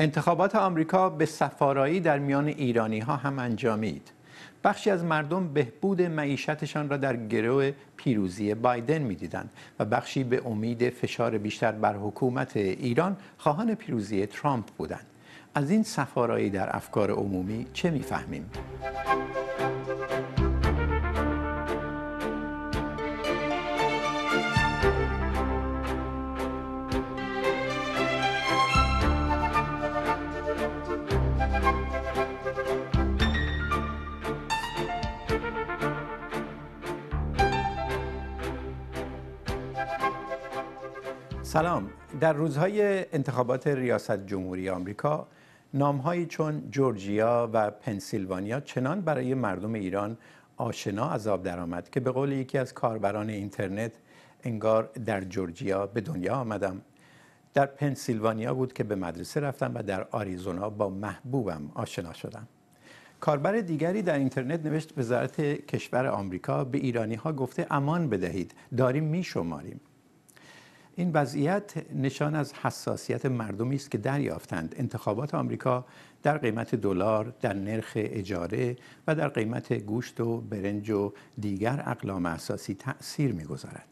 انتخابات آمریکا به صفارایی در میان ایرانی‌ها هم انجامید. بخشی از مردم بهبود معیشتشان را در گرو پیروزی بایدن می‌دیدند و بخشی به امید فشار بیشتر بر حکومت ایران خواهان پیروزی ترامپ بودند. از این صفارایی در افکار عمومی چه می‌فهمیم؟ سلام. در روزهای انتخابات ریاست جمهوری آمریکا نام‌هایی چون جورجیا و پنسیلوانیا چنان برای مردم ایران آشنا از آب درآمد که به قول یکی از کاربران اینترنت انگار در جورجیا به دنیا آمدم، در پنسیلوانیا بود که به مدرسه رفتم و در آریزونا با محبوبم آشنا شدم. کاربر دیگری در اینترنت نوشت وزارت کشور آمریکا به ایرانی‌ها گفته امان بدهید، داریم میشماریم. این وضعیت نشان از حساسیت مردمی است که دریافتند انتخابات آمریکا در قیمت دلار، در نرخ اجاره و در قیمت گوشت و برنج و دیگر اقلام اساسی تأثیر می‌گذارد.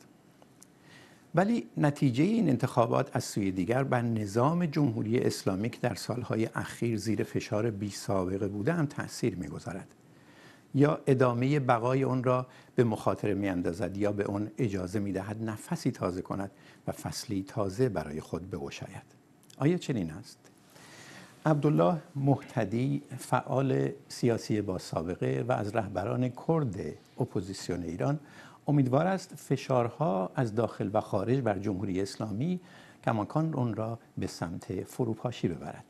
ولی نتیجه این انتخابات از سوی دیگر بر نظام جمهوری اسلامی که در سالهای اخیر زیر فشار بی‌سابقه بوده هم تأثیر می‌گذارد. یا ادامه بقای اون را به مخاطره می‌اندازد یا به اون اجازه می‌دهد نفسی تازه کند و فصلی تازه برای خود بگشاید. آیا چنین است؟ عبدالله محتدی، فعال سیاسی با سابقه و از رهبران کرد اپوزیسیون ایران، امیدوار است فشارها از داخل و خارج بر جمهوری اسلامی کماکان اون را به سمت فروپاشی ببرد.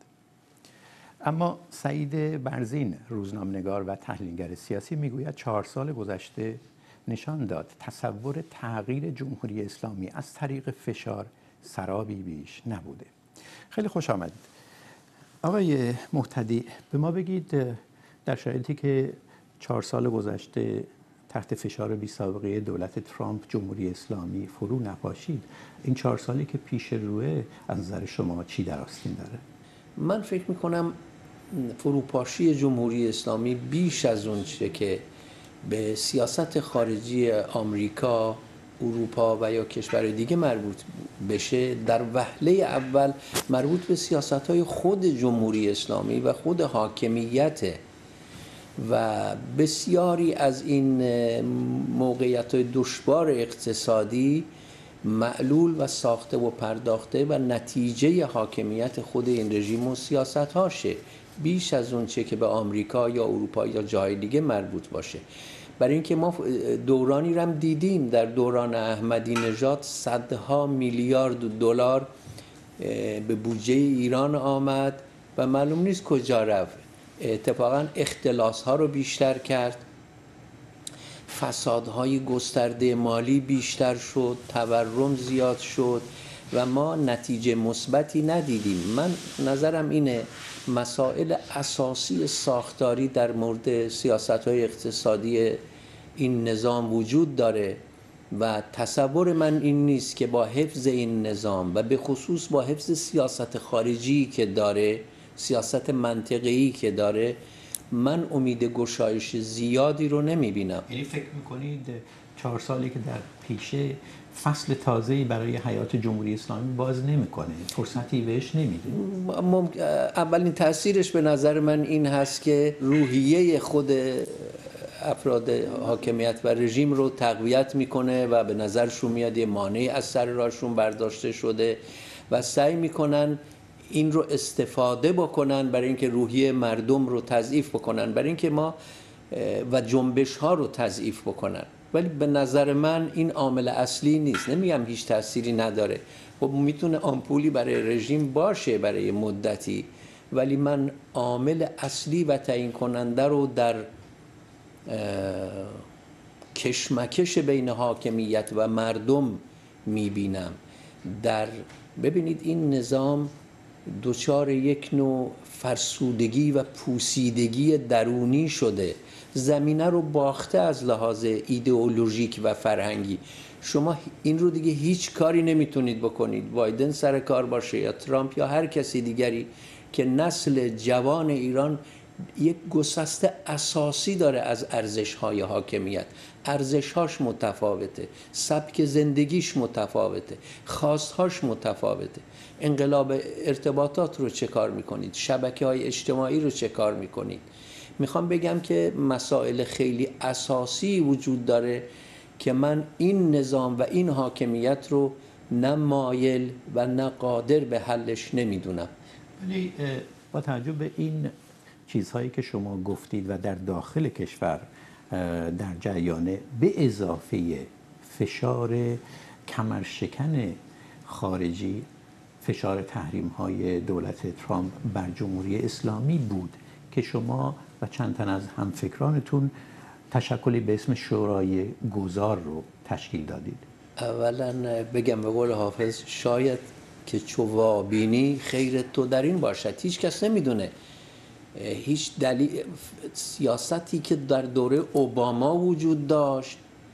اما سعید برزین، روزنامه‌نگار و تحلیلگر سیاسی، میگوید 4 سال گذشته نشان داد تصور تغییر جمهوری اسلامی از طریق فشار سرابی بیش نبوده. خیلی خوش آمدید. آقای محتدی، به ما بگید در شرایطی که 4 سال گذشته تحت فشار بی‌سابقه دولت ترامپ جمهوری اسلامی فرو نپاشید، این 4 سالی که پیش روه از نظر شما چی در آستین داره؟ من فکر میکنم فروپاشی جمهوری اسلامی بیش از اون چه که به سیاست خارجی آمریکا، اروپا و یا کشور دیگه مربوط بشه، در وهله اول مربوط به سیاست‌های خود جمهوری اسلامی و خود حاکمیت و بسیاری از این موقعیت‌های دشوار اقتصادی معلول و ساخته و پرداخته و نتیجه حاکمیت خود این رژیم و سیاست‌هاشه، بیش از اون چه که به آمریکا یا اروپا یا جای دیگه مربوط باشه. برای اینکه ما دورانی رو هم دیدیم، در دوران احمدی نژاد صدها میلیارد دلار به بودجه ایران آمد و معلوم نیست کجا رفت. اتفاقا اختلاس‌ها رو بیشتر کرد، فسادهای گسترده مالی بیشتر شد، تورم زیاد شد و ما نتیجه مثبتی ندیدیم. من نظرم اینه مسائل اساسی ساختاری در مورد سیاست‌های اقتصادی این نظام وجود داره و تصور من این نیست که با حفظ این نظام و به خصوص با حفظ سیاست خارجی که داره، سیاست منطقه‌ای که داره، من امید گشایش زیادی رو نمیبینم. یعنی فکر میکنید 4 سالی که در پیشه فصل تازه‌ای برای حیات جمهوری اسلامی باز نمیکنه، فرصتی بهش نمیده؟ اولین تاثیرش به نظر من این هست که روحیه خود افراد حاکمیت و رژیم رو تقویت میکنه و به نظرشون میاد یه مانعی از سر راهشون برداشته شده و سعی میکنن این رو استفاده بکنن برای اینکه روحیه مردم رو تضعیف بکنن، برای اینکه ما و جنبش ها رو تضعیف بکنن. ولی به نظر من این عامل اصلی نیست. نمیگم هیچ تأثیری نداره، خب میتونه آمپولی برای رژیم باشه برای مدتی، ولی من عامل اصلی و تعیین کننده رو در کشمکش بین حاکمیت و مردم میبینم. ببینید این نظام دچار یک نوع فرسودگی و پوسیدگی درونی شده، زمینه رو باخته از لحاظ ایدئولوژیک و فرهنگی. شما این رو دیگه هیچ کاری نمیتونید بکنید، بایدن سر کار باشه یا ترامپ یا هر کسی دیگری، که نسل جوان ایران یک گسسته اساسی داره از ارزش‌های حاکمیت. ارزش‌هاش متفاوته، سبک زندگیش متفاوته، خواستهاش متفاوته. انقلاب ارتباطات رو چه کار میکنید؟ شبکه‌های اجتماعی رو چه کار میکنید؟ میخوام بگم که مسائل خیلی اساسی وجود داره که من این نظام و این حاکمیت رو نه مایل و نه قادر به حلش نمیدونم. ولی با توجه به این چیزهایی که شما گفتید و در داخل کشور در جریانه، به اضافه فشار کمرشکن خارجی، فشار تحریم‌های دولت ترامپ بر جمهوری اسلامی بود که شما و چند تن از همفکرانتون تشکلی به اسم شورای گذار رو تشکیل دادید. اولا بگم به قول حافظ، شاید که چو وابینی خیر تو در این باشد. هیچ کس نمیدونه هیچ دلیل سیاستی که در دوره اوباما وجود داشت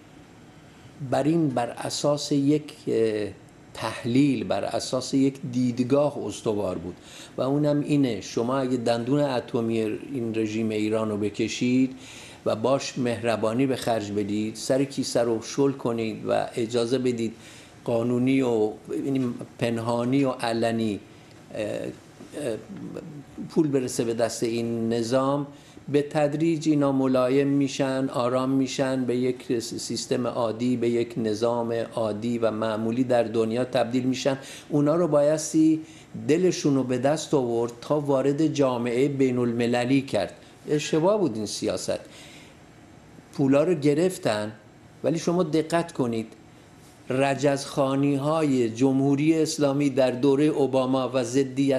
بر اساس یک تحلیل، بر اساس یک دیدگاه استوار بود و اونم اینه: شما اگه دندون اتمی این رژیم ایران رو بکشید و باش مهربانی به خرج بدید، سر کیسه رو شل کنید و اجازه بدید قانونی و پنهانی و علنی پول برسه به دست این نظام، به تدریج اینا ملایم میشن، آرام میشن، به یک سیستم عادی، به یک نظام عادی و معمولی در دنیا تبدیل میشن. اونا رو بایستی دلشون رو به دست آورد تا وارد جامعه بین المللی کرد. اشتباه بود این سیاست. پولا رو گرفتن، ولی شما دقت کنید رجزخوانی های جمهوری اسلامی در دوره اوباما و ضدیت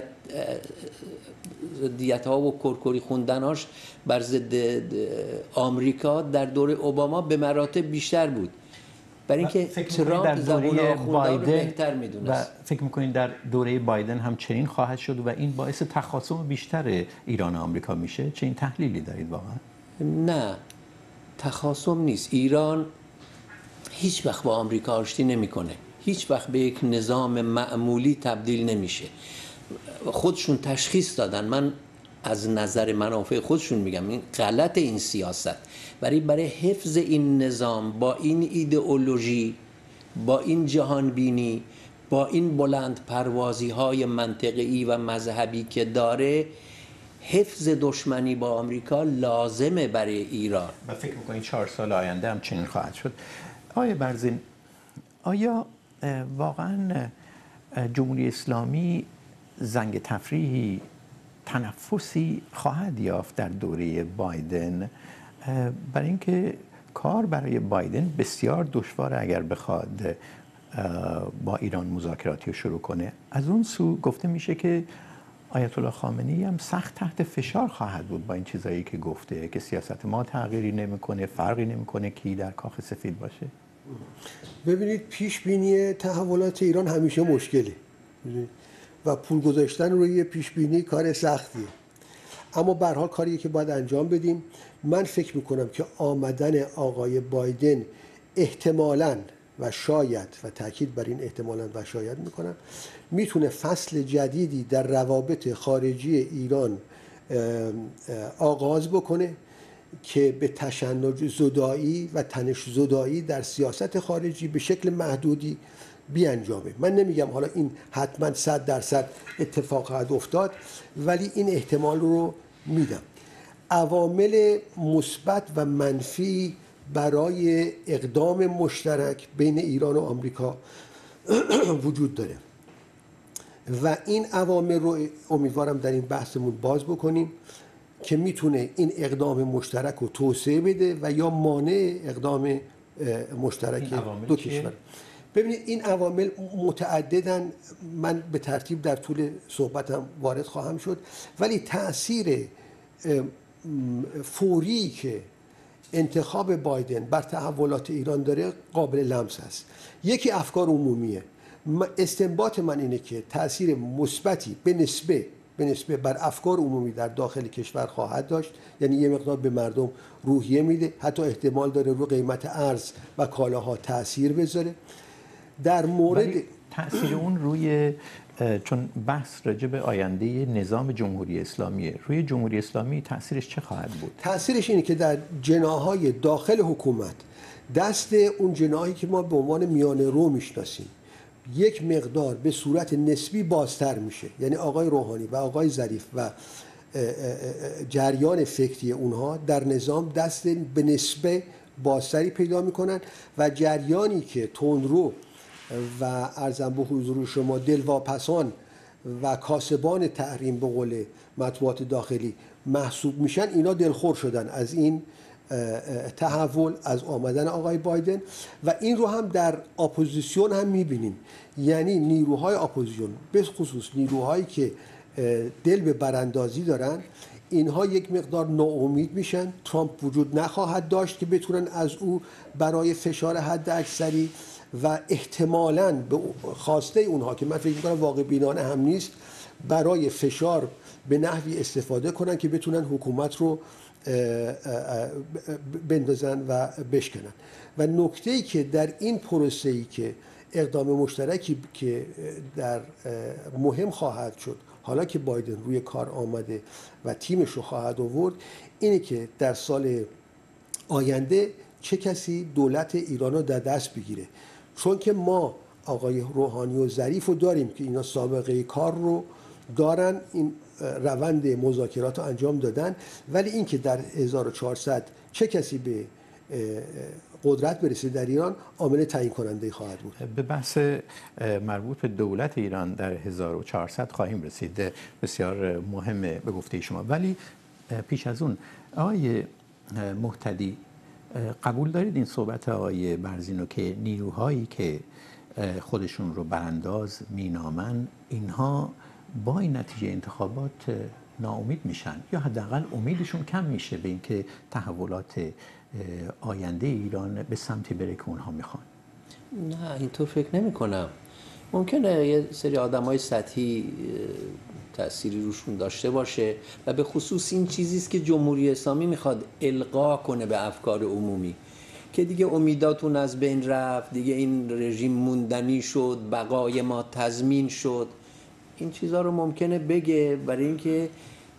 ها و کرکری خوندناش بر ضد آمریکا در دوره اوباما به مراتب بیشتر بود، برای اینکه ترامپ زبون آخونده رو بهتر میدونست. و فکر میکنید در دوره بایدن هم چنین خواهد شد و این باعث تخاصم بیشتر ایران و آمریکا میشه؟ چه این تحلیلی دارید واقعا؟ نه، تخاصم نیست. ایران هیچ وقت با آمریکا آشتی نمیکنه، هیچ وقت به یک نظام معمولی تبدیل نمیشه. خودشون تشخیص دادن، من از نظر منافع خودشون میگم این غلط این سیاست، برای حفظ این نظام با این ایدئولوژی، با این جهانبینی، با این بلند پروازی های منطقی و مذهبی که داره، حفظ دشمنی با آمریکا لازمه برای ایران و فکر میکنید 4 سال آینده هم چنین خواهد شد. آقای برزین، آیا واقعا جمهوری اسلامی زنگ تفریحی، تنفسی خواهد یافت در دوره بایدن؟ برای اینکه کار برای بایدن بسیار دشواره اگر بخواد با ایران مذاکراتی رو شروع کنه. از اون سو گفته میشه که آیت الله خامنه‌ای هم سخت تحت فشار خواهد بود با این چیزایی که گفته که سیاست ما تغییری نمیکنه، فرقی نمیکنه کی در کاخ سفید باشه. ببینید، پیش بینی تحولات ایران همیشه مشکلی و پول گذاشتن روی پیش بینی کار سختیه، اما به هر حال کاریه که باید انجام بدیم. من فکر میکنم که آمدن آقای بایدن احتمالاً و شاید، و تاکید بر این احتمالاً و شاید میکنم، میتونه فصل جدیدی در روابط خارجی ایران آغاز بکنه که به تشنج زدایی و تنش زدایی در سیاست خارجی به شکل محدودی بیانجامه. من نمیگم حالا این حتما 100% اتفاق خواهد افتاد، ولی این احتمال رو میدم. عوامل مثبت و منفی برای اقدام مشترک بین ایران و آمریکا وجود داره و این عوامل رو امیدوارم در این بحثمون باز بکنیم که میتونه این اقدام مشترک رو توسعه بده و یا مانع اقدام مشترک دو کشور. ببینید، این عوامل متعددن، من به ترتیب در طول صحبتم وارد خواهم شد، ولی تأثیر فوری که انتخاب بایدن بر تحولات ایران داره قابل لمس است. یکی افکار عمومیه. استنباط من اینه که تأثیر مثبتی به نسبه به نسبت بر افکار عمومی در داخل کشور خواهد داشت. یعنی یه مقدار به مردم روحیه میده، حتی احتمال داره رو قیمت ارز و کالاها تاثیر بذاره. در مورد تأثیر اون روی چون بحث راجع به آینده نظام جمهوری اسلامیه، روی جمهوری اسلامی تأثیرش چه خواهد بود؟ تأثیرش اینه که در جناح‌های داخل حکومت دست اون جناحی که ما به عنوان میانه رو میشناسیم یک مقدار به صورت نسبی بازتر میشه. یعنی آقای روحانی و آقای ظریف و جریان فکری اونها در نظام دست به نسبه بازتری پیدا میکنن و جریانی که تندرو و عرضم به حضور شما دلواپسان و کاسبان تحریم به قول مطبوعات داخلی محسوب میشن، اینا دلخور شدن از این تحول، از آمدن آقای بایدن و این رو هم در اپوزیسیون هم میبینیم. یعنی نیروهای اپوزیسیون به خصوص نیروهایی که دل به براندازی دارن، اینها یک مقدار ناامید میشن. ترامپ وجود نخواهد داشت که بتونن از او برای فشار حد اکثری و احتمالاً به خواسته اونها که من فکر میکنم واقع بینانه هم نیست، برای فشار به نحوی استفاده کنن که بتونن حکومت رو بندازن و بشکنن. و نکته‌ای که در این پروسه‌ای که اقدام مشترکی که در مهم خواهد شد حالا که بایدن روی کار آمده و تیمش رو خواهد آورد، اینه که در سال آینده چه کسی دولت ایران رو در دست بگیره. چون که ما آقای روحانی و ظریف رو داریم که اینا سابقه کار رو دارن، این روند مذاکرات رو انجام دادن، ولی اینکه در 1400 چه کسی به قدرت برسه در ایران عامل تعیین کننده خواهد بود. به بحث مربوط به دولت ایران در 1400 خواهیم رسید، بسیار مهمه به گفته شما. ولی پیش از اون آقای مهتدی، قبول دارید این صحبت آقای برزینو که نیروهایی که خودشون رو برانداز مینامن اینها با این نتیجه انتخابات ناامید میشن یا حداقل امیدشون کم میشه به اینکه تحولات آینده ایران به سمتی بره که اونها میخوان؟ نه اینطور فکر نمی کنم. ممکنه یه سری آدمای سطحی تأثیری روشون داشته باشه و به خصوص این چیزیست که جمهوری اسلامی میخواد القا کنه به افکار عمومی که دیگه امیداتون از بین رفت، دیگه این رژیم موندنی شد، بقای ما تضمین شد. این چیزها رو ممکنه بگه برای اینکه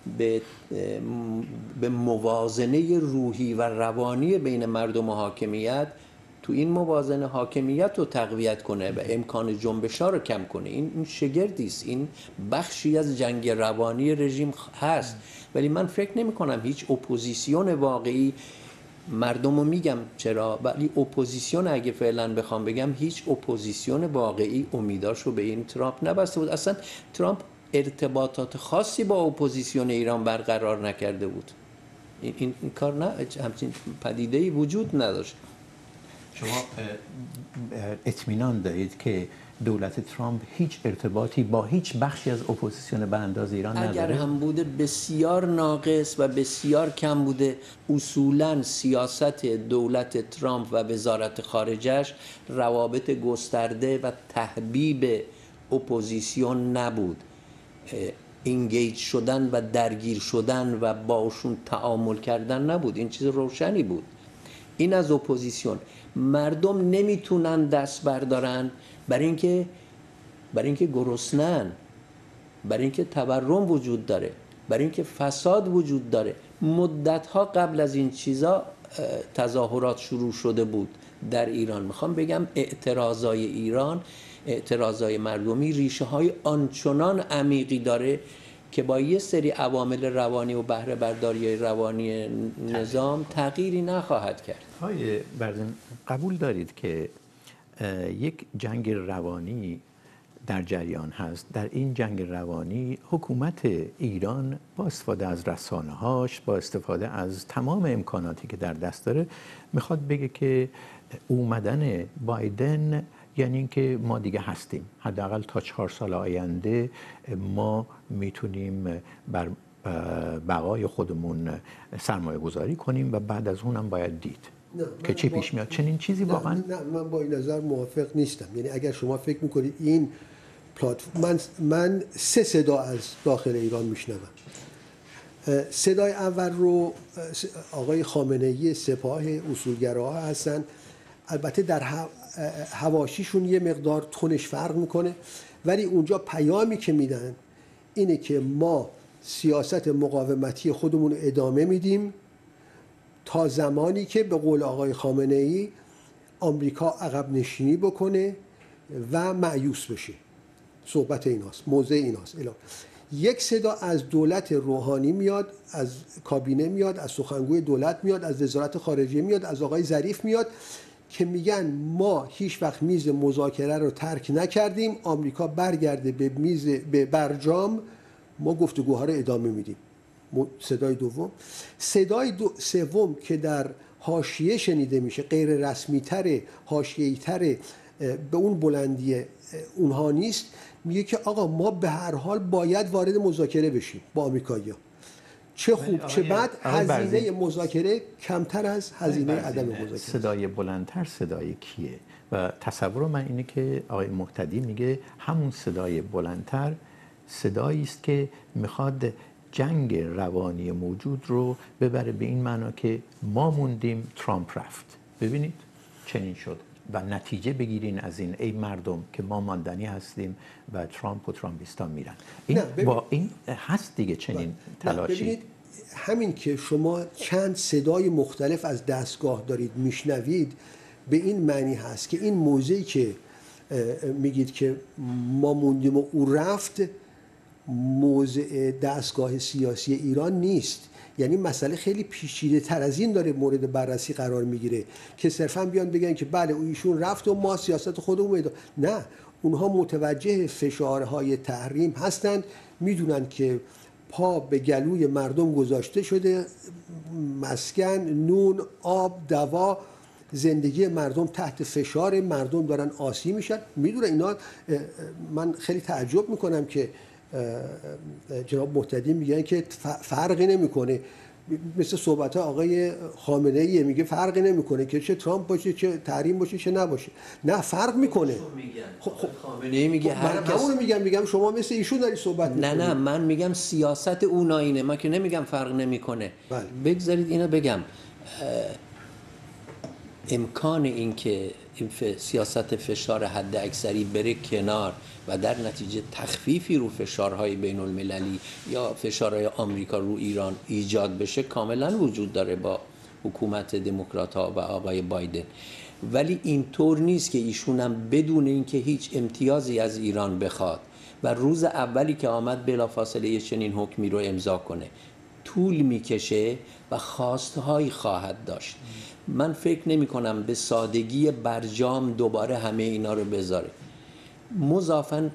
به موازنه روحی و روانی بین مردم و حاکمیت، تو این موازنه حاکمیت رو تقویت کنه و امکان جنبش‌ها رو کم کنه. این شگردی است، این بخشی از جنگ روانی رژیم هست. ولی من فکر نمی کنم هیچ اپوزیسیون واقعی، مردم رو میگم چرا، ولی اپوزیسیون اگه فعلا بخوام بگم هیچ اپوزیسیون واقعی امیداشو به این ترامپ نبسته بود. اصلا ترامپ ارتباطات خاصی با اپوزیسیون ایران برقرار نکرده بود. این کار نه، همچین پدیده‌ای وجود نداشت. شما اطمینان دارید که دولت ترامپ هیچ ارتباطی با هیچ بخشی از اپوزیسیون برانداز ایران نداره؟ اگر هم بوده بسیار ناقص و بسیار کم بوده. اصولاً سیاست دولت ترامپ و وزارت خارجه‌اش روابط گسترده و تحبیب اپوزیسیون نبود. اینگیج شدن و درگیر شدن و باشون تعامل کردن نبود. این چیز روشنی بود. این از اپوزیسیون. مردم نمیتونن دست بردارن برای اینکه گرسنه‌ان، برای اینکه تورم وجود داره، برای اینکه فساد وجود داره. مدت‌ها قبل از این چیزا تظاهرات شروع شده بود در ایران. میخوام بگم اعتراضای ایران، اعتراضای مردمی ریشه‌های آنچنان عمیقی داره که با یه سری عوامل روانی و بهره برداری روانی نظام تغییری نخواهد کرد. آقای برزین، قبول دارید که یک جنگ روانی در جریان هست؟ در این جنگ روانی حکومت ایران با استفاده از رسانه‌هاش، با استفاده از تمام امکاناتی که در دست داره، میخواد بگه که اومدن بایدن یعنی اینکه ما دیگه هستیم، حداقل تا 4 سال آینده ما میتونیم بر بقای خودمون سرمایه گذاری کنیم و بعد از اونم باید دید که چی پیش میاد. چنین چیزی واقعا نه من با این نظر موافق نیستم. یعنی اگر شما فکر میکنید این من 3 صدا از داخل ایران میشنوم. صدای اول رو آقای خامنه‌ای سپاه اصولگراها هستن، البته در حواشیشون یه مقدار تونش فرق میکنه، ولی اونجا پیامی که میدن اینه که ما سیاست مقاومتی خودمون رو ادامه میدیم تا زمانی که به قول آقای خامنه‌ای آمریکا عقب نشینی بکنه و مایوس بشه. صحبت ایناست، موضع ایناست. یک صدا از دولت روحانی میاد، از کابینه میاد، از سخنگوی دولت میاد، از وزارت خارجه میاد، از آقای ظریف میاد که میگن ما هیچ وقت میز مذاکره رو ترک نکردیم، آمریکا برگرده به برجام، ما گفتگوها رو ادامه میدیم. صدای دوم. صدای سوم که در حاشیه شنیده میشه، غیر رسمی تره، حاشیه‌ای تره، به اون بلندی اونها نیست، میگه که آقا ما به هر حال باید وارد مذاکره بشیم با آمریکایی‌ها. چه خوب چه بد، هزینه مذاکره کمتر از هزینه عدم مذاکره. صدای بلندتر صدای کیه؟ و تصور من اینه که آقای مهتدی میگه همون صدای بلندتر صدایی است که میخواد جنگ روانی موجود رو ببره به این معنا که ما موندیم، ترامپ رفت. ببینید چنین شد و نتیجه بگیرین از این ای مردم که ما ماندنی هستیم و ترامپ و ترامپیستا میرن. این با این هست دیگه چنین تلاشی. ببینید همین که شما چند صدای مختلف از دستگاه دارید میشنوید به این معنی هست که این موضعی که میگید که ما موندیم و او رفت موضع دستگاه سیاسی ایران نیست. یعنی مسئله خیلی پیچیده تر از این داره مورد بررسی قرار میگیره که صرفا بیان بگن که بله ایشون رفت و ما سیاست خودمون نه، اونها متوجه فشارهای تحریم هستند، میدونن که پا به گلوی مردم گذاشته شده، مسکن، نون، آب، دوا، زندگی مردم تحت فشار، مردم دارن آسیب میشن، میدونن اینا. من خیلی تعجب میکنم که جناب مهتدی میگن که فرقی نمیکنه، مثل صحبت آقای خامنه ای میگه فرقی نمیکنه که چه ترامپ باشه چه تحریم باشه چه نباشه. نه فرق میکنه. خامنه ای میگه هر کس، من میگم شما مثل ایشون داری صحبت میکنید. نه من میگم سیاست اون آینه، من که نمیگم فرق نمیکنه. بگذارید اینو بگم، امکان این که این سیاست فشار حد اکثری بره کنار و در نتیجه تخفیفی رو فشارهای بین المللی یا فشارهای آمریکا رو ایران ایجاد بشه کاملا وجود داره با حکومت دموکرات ها و آقای بایدن، ولی اینطور نیست که ایشون هم بدون اینکه هیچ امتیازی از ایران بخواد و روز اولی که آمد بلافاصله یه چنین حکمی رو امضا کنه. طول میکشه و خواستهایی خواهد داشت. من فکر نمی کنم به سادگی برجام دوباره همه اینا رو بذاره. مضافاً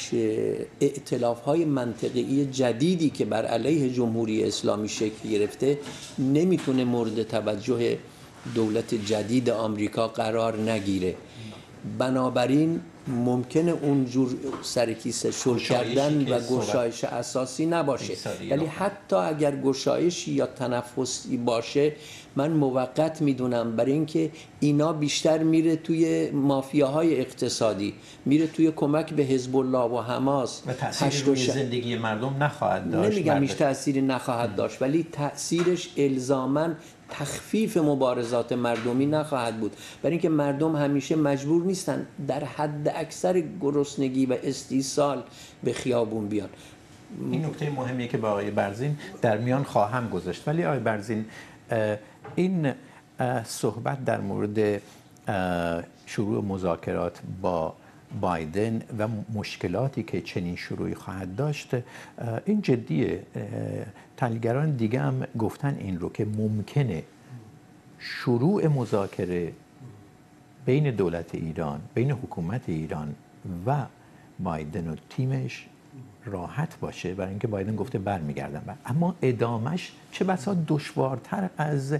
ائتلاف‌های منطقی جدیدی که بر علیه جمهوری اسلامی شکل گرفته نمیتونه مورد توجه دولت جدید آمریکا قرار نگیره. بنابراین ممکنه اونجور سرکیسه شل کردن و گشایش اساسی نباشه، ولی حتی اگر گشایشی یا تنفسی باشه من موقت میدونم، برای اینکه اینا بیشتر میره توی مافیاهای اقتصادی، میره توی کمک به حزب الله و حماس و تأثیر روی زندگی مردم نخواهد داشت. نمیگم هیچ تأثیری نخواهد داشت، ولی تأثیرش الزاماً تخفیف مبارزات مردمی نخواهد بود، برای اینکه مردم همیشه مجبور نیستن در حد اکثر گرسنگی و استیصال به خیابون بیان. این نکته مهمیه که با آقای برزین در میان خواهم گذاشت. ولی آقای برزین این صحبت در مورد شروع مذاکرات با بایدن و مشکلاتی که چنین شروعی خواهد داشت این جدیه. تحلیلگران دیگه هم گفتن این رو که ممکنه شروع مذاکره بین دولت ایران، بین حکومت ایران و بایدن و تیمش راحت باشه، برای اینکه بایدن گفته برمیگردم، اما ادامش چه بسا دشوارتر از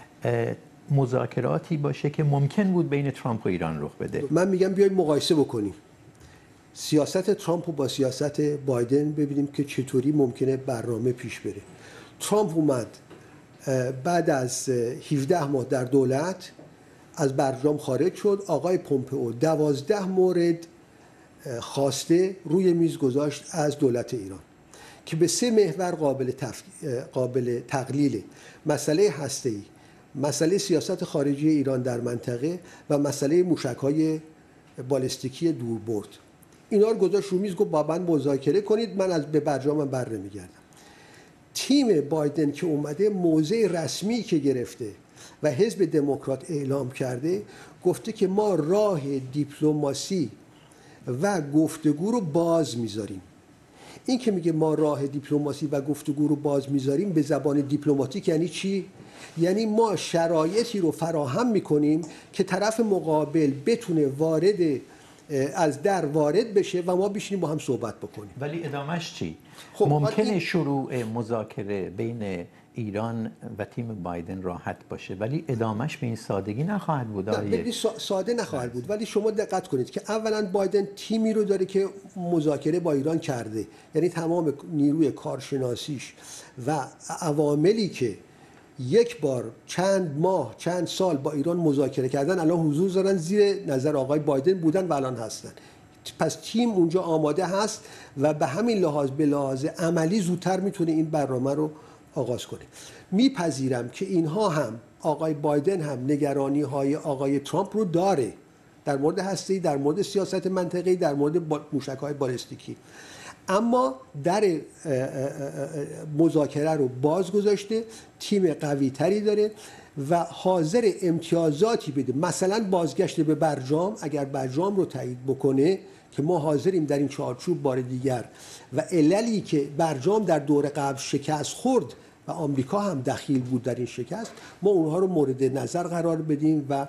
مذاکراتی باشه که ممکن بود بین ترامپ و ایران رخ بده. من میگم بیاید مقایسه بکنیم سیاست ترامپ رو با سیاست بایدن، ببینیم که چطوری ممکنه برنامه پیش بره. ترامپ اومد بعد از 17 ماه در دولت از برجام خارج شد. آقای پومپئو 12 مورد خواسته روی میز گذاشت از دولت ایران که به 3 محور قابل تقلیله: مسئله هسته‌ای، مسئله سیاست خارجی ایران در منطقه و مسئله موشک‌های بالستیکی دوربرد. اینا رو گذاشت رو میز، گفت با من مذاکره کنید، من به برجامم بر نمیگردم. تیم بایدن که اومده، موضع رسمی که گرفته و حزب دموکرات اعلام کرده، گفته که ما راه دیپلماسی و گفتگو رو باز میذاریم. این که میگه ما راه دیپلماسی و گفتگو رو باز میذاریم به زبان دیپلماتیک یعنی چی؟ یعنی ما شرایطی رو فراهم میکنیم که طرف مقابل بتونه از در وارد بشه و ما بشینیم با هم صحبت بکنیم. ولی ادامش چی؟ خب ممکنه شروع مذاکره بین ایران و تیم بایدن راحت باشه، ولی ادامش به این سادگی نخواهد بود. نه، ساده نخواهد بود. ولی شما دقت کنید که اولا بایدن تیمی رو داره که مذاکره با ایران کرده، یعنی تمام نیروی کارشناسیش و عواملی که یک بار چند ماه چند سال با ایران مذاکره کردن الان حضور دارن، زیر نظر آقای بایدن بودن و الان هستن. پس تیم اونجا آماده هست و به همین لحاظ، به لحاظ عملی، زودتر میتونه این برنامه رو آغاز کنه. میپذیرم که اینها هم، آقای بایدن هم، نگرانی های آقای ترامپ رو داره در مورد هسته‌ای، در مورد سیاست منطقه‌ای، در مورد موشک‌های بالستیکی، اما در مذاکره رو باز گذاشته، تیم قوی تری داره و حاضر امتیازاتی بده، مثلا بازگشت به برجام اگر برجام رو تایید بکنه که ما حاضریم در این چارچوب بار دیگر، و عللی که برجام در دور قبل شکست خورد و آمریکا هم دخیل بود در این شکست، ما اونها رو مورد نظر قرار بدیم و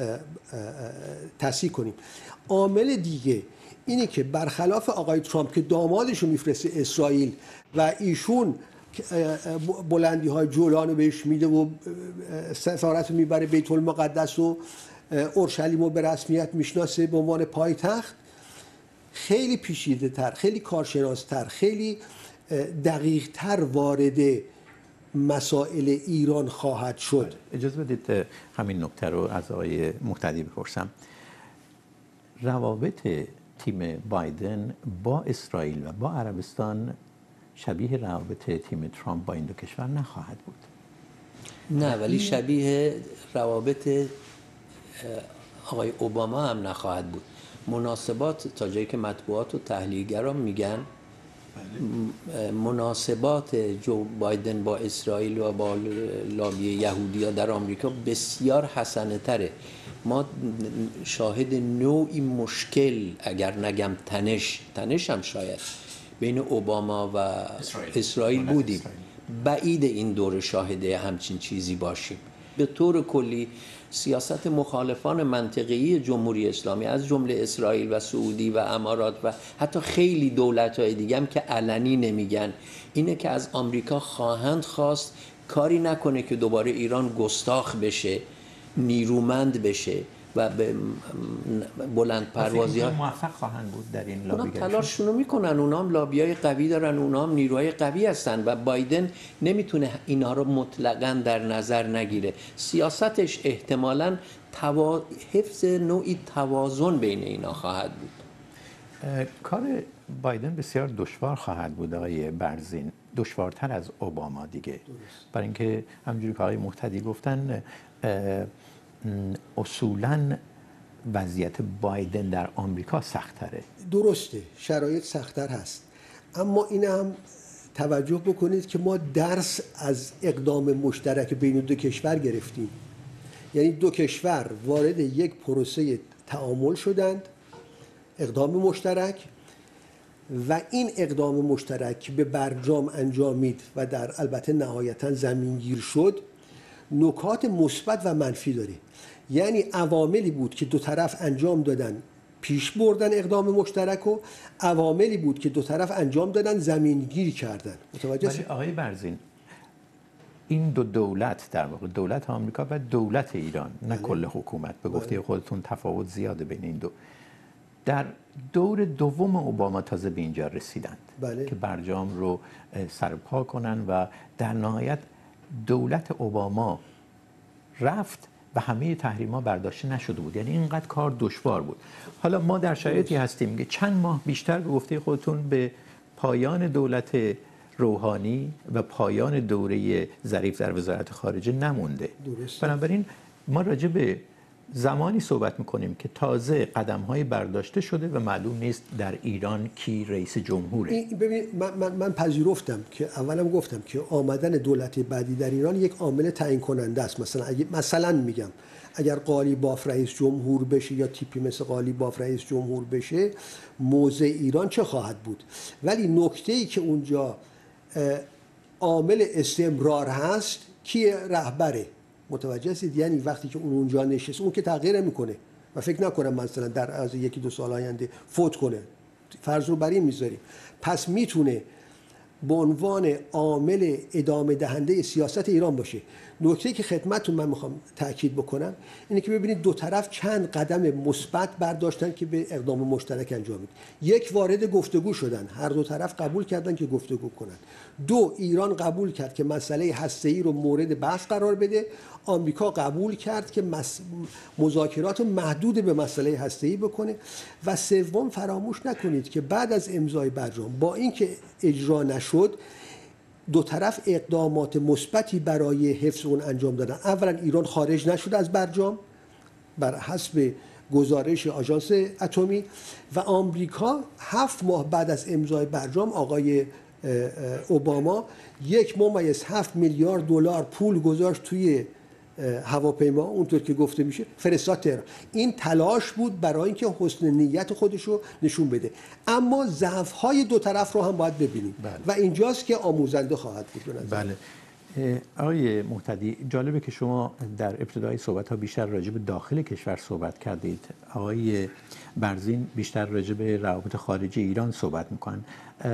تصحیح کنیم. عامل دیگه اینه که برخلاف آقای ترامپ که دامادش رو میفرسته اسرائیل و ایشون بلندی های جولان رو بهش میده و سفارت رو میبره بیت المقدس و اورشلیم رو به رسمیت میشناسه به عنوان پایتخت، خیلی پیچیده تر، خیلی کارشناستر، خیلی دقیق تر وارد مسائل ایران خواهد شد. اجازه بدید همین نکته رو از آقای مهتدی بپرسم. روابط تیم بایدن با اسرائیل و با عربستان شبیه روابط تیم ترامپ با این دو کشور نخواهد بود. نه، ولی شبیه روابط آقای اوباما هم نخواهد بود. مناسبات، تا جایی که مطبوعات و تحلیلگران میگن، مناسبات جو بایدن با اسرائیل و با لابی یهودی‌ها در آمریکا بسیار حسنه تره. ما شاهد نوعی مشکل، اگر نگم تنش هم شاید، بین اوباما و اسرائیل بودیم. بعید این دوره شاهد همچین چیزی باشیم. به طور کلی سیاست مخالفان منطقه‌ای جمهوری اسلامی از جمله اسرائیل و سعودی و امارات و حتی خیلی دولت‌های دیگه هم که علنی نمیگن، اینه که از آمریکا خواهند خواست کاری نکنه که دوباره ایران گستاخ بشه، نیرومند بشه و به بلند پروازی ها موفق خواهند بود در این لابی. اونا تلاششون رو میکنن، اونا هم لابیای قوی دارن، اونا هم نیروهای قوی هستن و بایدن نمیتونه اینا رو مطلقاً در نظر نگیره. سیاستش احتمالاً حفظ نوعی توازن بین اینا خواهد بود. کار بایدن بسیار دشوار خواهد بود آقای برزین، دشوارتر از اوباما دیگه، برای اینکه همونجوری که آقای مهتدی گفتن اصولاً وضعیت بایدن در آمریکا سخت‌تره. درسته، شرایط سخت‌تر هست، اما این هم توجه بکنید که ما درس از اقدام مشترک بین دو کشور گرفتیم. یعنی دو کشور وارد یک پروسه تعامل شدند، اقدام مشترک، و این اقدام مشترک به برجام انجامید و در البته نهایتاً زمینگیر شد، نکات مثبت و منفی داره. یعنی عواملی بود که دو طرف انجام دادن پیش بردن اقدام مشترک و عواملی بود که دو طرف انجام دادن زمینگیر کردن. متوجه ولی آقای برزین، این دو دولت، در واقع دولت آمریکا و دولت ایران، نه کل حکومت، به گفته خودتون تفاوت زیاده بین این دو، در دور دوم اوباما تازه به اینجا رسیدند که برجام رو سرپا کنن و در نهایت دولت اوباما رفت و همه تحریم‌ها برداشته نشده بود. یعنی اینقدر کار دشوار بود. حالا ما در شرایطی هستیم که چند ماه بیشتر به گفته خودتون به پایان دولت روحانی و پایان دوره ظریف در وزارت خارجه نمونده. درسته. بنابراین ما راجع به زمانی صحبت میکنیم که تازه قدم‌های برداشته شده و معلوم نیست در ایران کی رئیس جمهوره. ببینید من پذیرفتم که اولم گفتم که آمدن دولت بعدی در ایران یک عامل تعیین کننده است. مثلا میگم اگر قالیباف رئیس جمهور بشه یا تیپی مثل قالیباف رئیس جمهور بشه، موضع ایران چه خواهد بود؟ ولی نکته‌ای که اونجا عامل استمرار هست کیه؟ رهبره. متوجه هستید؟ یعنی وقتی که اونجا نشست، اون که تغییر نمیکنه و فکر نکنم مثلا در از یکی دو سال آینده فوت کنه، فرض رو بر این میذاریم، پس میتونه به عنوان عامل ادامه دهنده سیاست ایران باشه. نکته‌ای که خدمتتون من میخوام تاکید بکنم اینه که ببینید دو طرف چند قدم مثبت برداشتن که به اقدام مشترک انجام بدن. یک، وارد گفتگو شدن، هر دو طرف قبول کردن که گفتگو کنن. دو، ایران قبول کرد که مسئله هسته‌ای رو مورد بحث قرار بده. آمریکا قبول کرد که مذاکرات رو محدود به مسئله هسته‌ای بکنه. و سوم، فراموش نکنید که بعد از امضای برجام با اینکه اجرا نشد، دو طرف اقدامات مثبتی برای حفظ اون انجام دادن. اولا ایران خارج نشد از برجام بر حسب گزارش آژانس اتمی، و آمریکا 7 ماه بعد از امضای برجام آقای اوباما 1.7 میلیارد دلار پول گذاشت توی هواپیما، اونطور که گفته میشه فرستاد تهران. این تلاش بود برای اینکه حسن نیت خودش رو نشون بده. اما ضعف‌های دو طرف رو هم باید ببینیم. بله. و اینجاست که آموزنده خواهد بود به نظر. بله. آقای مهتدی، جالبه که شما در ابتدای صحبت‌ها بیشتر راجع به داخل کشور صحبت کردید. آقای برزین بیشتر راجع به روابط خارجی ایران صحبت میکنن.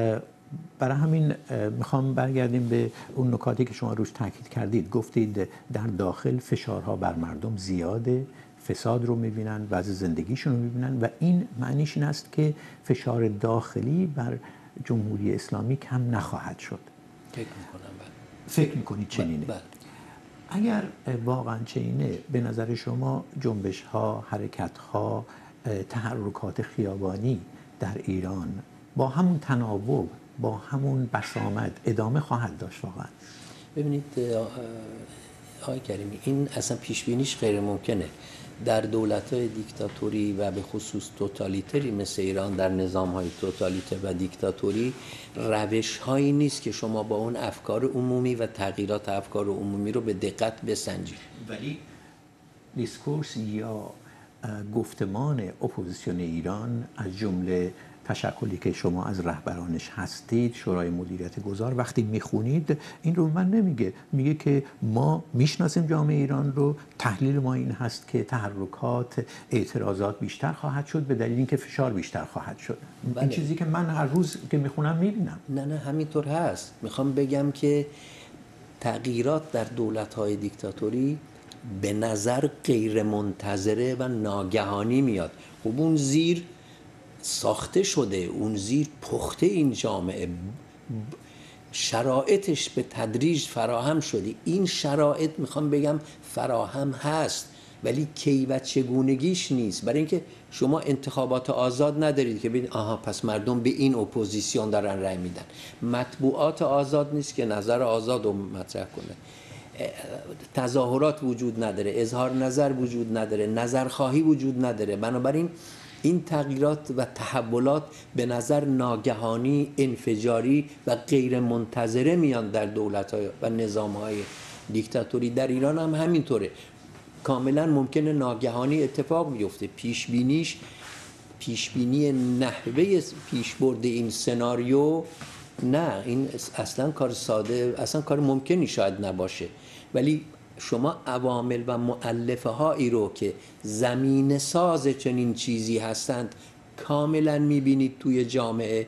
برای همین میخوام برگردیم به اون نکاتی که شما روش تاکید کردید. گفتید در داخل فشارها بر مردم زیاده، فساد رو میبینن، وضع زندگیشون رو میبینن و این معنیش این است که فشار داخلی بر جمهوری اسلامی کم نخواهد شد. فکر میکنم بله. فکر میکنید چنینه؟ بله. اگر واقعا چنینه، به نظر شما جنبش ها، حرکت ها، تحرکات خیابانی در ایران با همون تناوب، با همون بسامد ادامه خواهد داشت واقعا؟ ببینید آقای کریمی، این اصلا پیش بینیش غیر ممکنه. در دولت‌های دیکتاتوری و به خصوص توتالیتری مثل ایران، در نظام‌های توتالیتر و دیکتاتوری روش‌هایی نیست که شما با اون افکار عمومی و تغییرات افکار عمومی رو به دقت بسنجید. ولی دیسکورس یا گفتمان اپوزیسیون ایران از جمله تشکلی که شما از رهبرانش هستید، شورای مدیریت گذار، وقتی میخونید این رو من نمیگه، میگه که ما میشناسیم جامعه ایران رو، تحلیل ما این هست که تحرکات، اعتراضات بیشتر خواهد شد به دلیل اینکه فشار بیشتر خواهد شد. بله. این چیزی که من هر روز که میخونم میبینم. نه همینطور هست. میخوام بگم که تغییرات در دولت‌های دیکتاتوری به نظر غیر منتظره و ناگهانی میاد. خب اون زیر ساخته شده، اون زیر پخته، این جامعه شرایطش به تدریج فراهم شده. این شرایط میخوام بگم فراهم هست، ولی کی و چگونگیش نیست. برای اینکه شما انتخابات آزاد ندارید که ببینید آها پس مردم به این اپوزیسیون دارن رأی میدن. مطبوعات آزاد نیست که نظر آزاد رو مطرح کنه. تظاهرات وجود نداره، اظهار نظر وجود نداره، نظرخواهی وجود نداره. بنابراین این تغییرات و تحولات به نظر ناگهانی، انفجاری و غیر منتظره میان در دولت‌های و نظام‌های دیکتاتوری. در ایران هم همینطوره، کاملا ممکنه ناگهانی اتفاق بیفته. پیشبینی نحوه پیشبرد این سناریو، نه، این اصلا کار ساده، اصلا کار ممکنی شاید نباشه. ولی شما عوامل و مؤلفه هایی رو که زمینه ساز چنین چیزی هستند کاملا میبینید توی جامعه،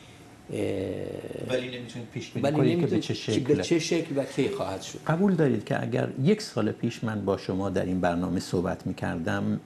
ولی نمیتونید پیش بینی کنید که به چه شکل و کی خواهد شد. قبول دارید که اگر 1 سال پیش من با شما در این برنامه صحبت میکردم،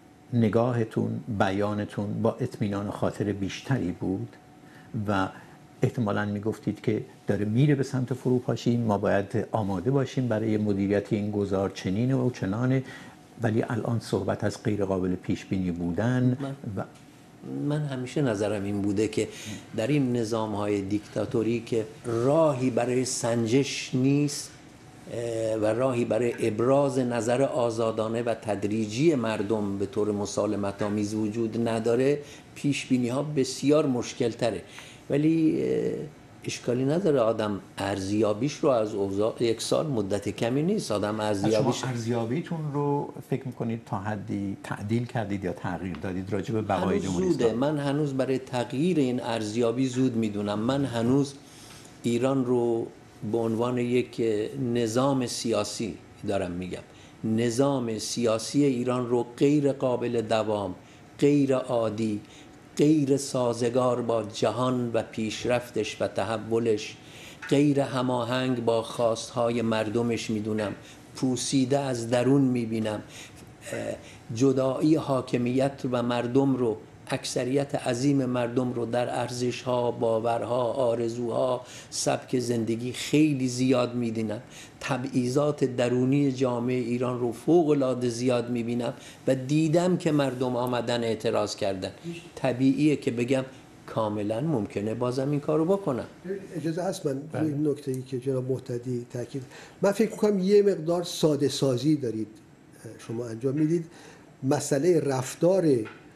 نگاهتون، بیانتون با اطمینان خاطر بیشتری بود و احتمالاً میگفتید که داره میره به سمت فروپاشی، ما باید آماده باشیم برای مدیریت این گذار چنین و چنانه، ولی الان صحبت از غیر قابل پیش بینی بودن من همیشه نظرم این بوده که در این نظام‌های دیکتاتوری که راهی برای سنجش نیست و راهی برای ابراز نظر آزادانه و تدریجی مردم به طور مسالمت‌آمیز وجود نداره، پیش‌بینی‌ها بسیار مشکل تره. ولی اشکالی نداره آدم ارزیابیش رو از اوضاع، یک سال مدت کمی نیست، آدم ارزیابیش. شما ارزیابیتون رو فکر میکنید تا حدی تعدیل کردید یا تغییر دادید راجع به بقای جمهوری اسلامی؟ من هنوز برای تغییر این ارزیابی زود میدونم. من هنوز ایران رو به عنوان یک نظام سیاسی دارم میگم. نظام سیاسی ایران رو غیر قابل دوام، غیر عادی، غیر سازگار با جهان و پیشرفتش و تحولش، غیر هماهنگ با خواستهای مردمش میدونم. پوسیده از درون میبینم. جدایی حاکمیت و مردم رو، اکثریت عظیم مردم رو در ارزش‌ها، باورها، آرزوها، سبک زندگی خیلی زیاد می‌بینم. تبعیضات درونی جامعه ایران رو فوق‌العاده زیاد می‌بینم و دیدم که مردم آمدن اعتراض کردن. طبیعیه که بگم کاملا ممکنه بازم این کارو بکنم. اجازه هست من روی این نکته‌ای که جناب مهتدی تاکید، من فکر می‌کنم یه مقدار ساده سازی دارید شما انجام میدید. مسئله رفتار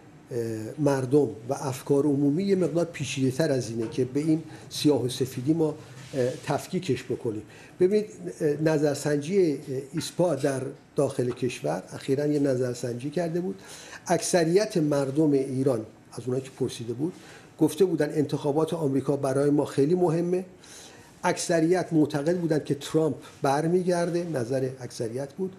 مردم و افکار عمومی یه مقدار پیچیده تر از اینه که به این سیاه و سفیدی ما تفکیکش بکنیم. ببینید نظرسنجی ایسپا در داخل کشور اخیراً یه نظرسنجی کرده بود. اکثریت مردم ایران از اونایی که پرسیده بود گفته بودن انتخابات آمریکا برای ما خیلی مهمه. اکثریت معتقد بودن که ترامپ برمیگرده، نظر اکثریت بود.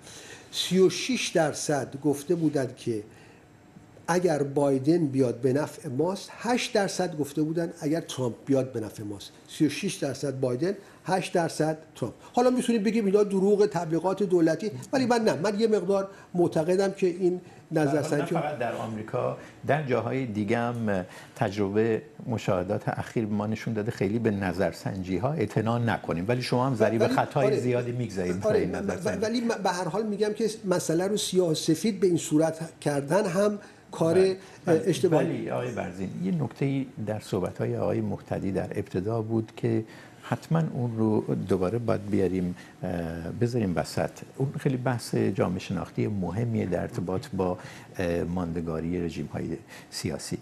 36% گفته بودن که اگر بایدن بیاد به نفع ماست. 8% گفته بودن اگر ترامپ بیاد به نفع ماست. 36% بایدن، 8% ترامپ. حالا میتونید بگیم اینا دروغ، تبلیغات دولتی، ولی من یه مقدار معتقدم که این نظرسنجی نه فقط در آمریکا، در جاهای دیگه هم تجربه مشاهدات اخیر ما نشون داده خیلی به نظرسنجی ها اعتنا نکنیم، ولی شما هم ضریب خطای زیادی میگذارید برای این نظرسنجی. ولی به هر حال میگم که مسئله رو سیاه و سفید به این صورت کردن هم کار اشتباهی. ولی آقای برزین یه نکته‌ای در صحبت‌های آقای مهتدی در ابتدا بود که حتما اون رو دوباره باید بیاریم بذاریم وسط. اون خیلی بحث جامعه شناختی مهمیه در ارتباط با ماندگاری رژیم‌های سیاسی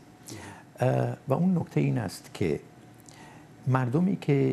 و اون نکته این است که مردمی که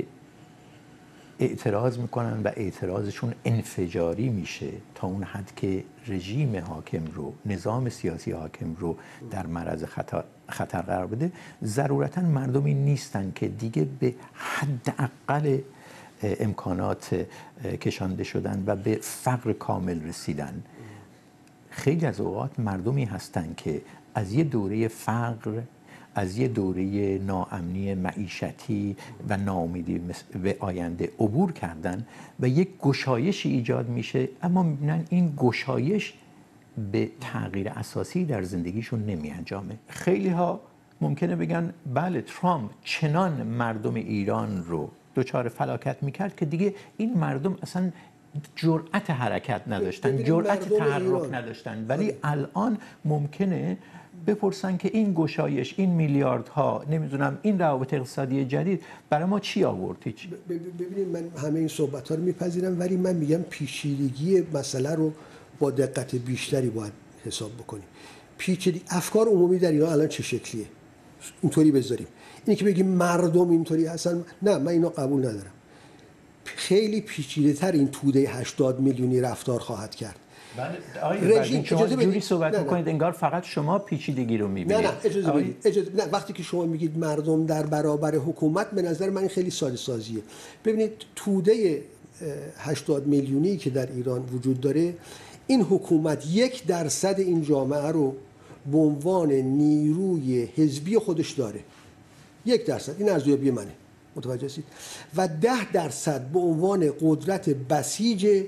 اعتراض میکنن و اعتراضشون انفجاری میشه تا اون حد که رژیم حاکم رو، نظام سیاسی حاکم رو در معرض خطر قرار بده، ضرورتاً مردمی نیستن که دیگه به حداقل امکانات کشانده شدن و به فقر کامل رسیدن. خیلی از اوقات مردمی هستن که از یه دوره فقر، از یه دوره ناامنی معیشتی و ناامیدی به آینده عبور کردن و یک گشایشی ایجاد میشه، اما میبینن این گشایش به تغییر اساسی در زندگیشون نمی انجامه. خیلی ها ممکنه بگن بله ترامپ چنان مردم ایران رو دچار فلاکت میکرد که دیگه این مردم اصلا جرأت حرکت نداشتن، جرأت تحرک نداشتن، ولی الان ممکنه بپرسن که این گشایش، این میلیاردها، نمیدونم این روابط اقتصادی جدید برای ما چی آورد؟ هیچ. ببینید من همه این صحبت‌ها رو میپذیرم، ولی من میگم پیچیدگی مسئله رو با دقت بیشتری باید حساب بکنیم. پیچیدگی افکار عمومی در ایران الان چه شکلیه؟ اینطوری بذاریم. اینی که بگیم مردم اینطوری هستن، نه من اینو قبول ندارم. خیلی پیچیده‌تر این توده 80 میلیونی رفتار خواهد کرد. رژیم شما جوری صحبت میکنید انگار فقط شما پیچیدگی رو میبینید. نه اجازه بدید. نه وقتی که شما میگید مردم در برابر حکومت، به نظر من این خیلی ساده سازیه. ببینید توده 80 میلیونی که در ایران وجود داره، این حکومت 1% این جامعه رو به عنوان نیروی حزبی خودش داره. 1% این ارزیابی منه. متوجه هستید؟ و 10% به عنوان قدرت بسیج